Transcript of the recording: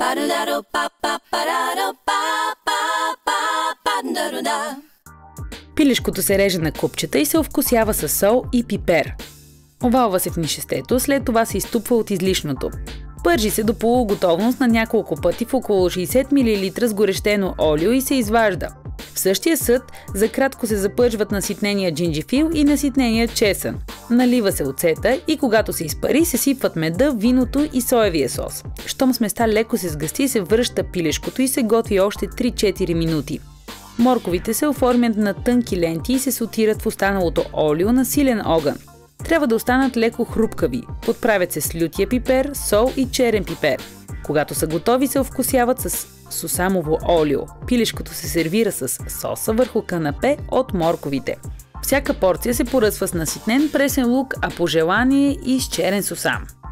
Пилешкото се реже на купчета и се овкусява с сол и пипер. Овалва се в нишестето, след това се изтупва от излишното. Пържи се до полуготовност на няколко пъти в около 60 мл сгорещено олио и се изважда. В същия съд за кратко се запържват наситнения джинджифил и наситнения чесън. Налива се оцета и когато се изпари, се сипват меда, виното и соевия сос. Щом сместа леко се сгъсти, се връща пилешкото и се готви още 3-4 минути. Морковите се оформят на тънки ленти и се сотират в останалото олио на силен огън. Трябва да останат леко хрупкави. Подправят се с лютия пипер, сол и черен пипер. Когато са готови, се овкусяват с сусамово олио. Пилешкото се сервира с соса върху канапе от морковите. Всяка порция се поръсва с наситнен пресен лук, а по желание и с черен сусам.